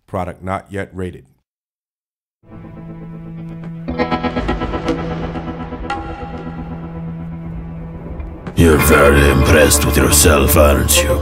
Product not yet rated. You're very impressed with yourself, aren't you?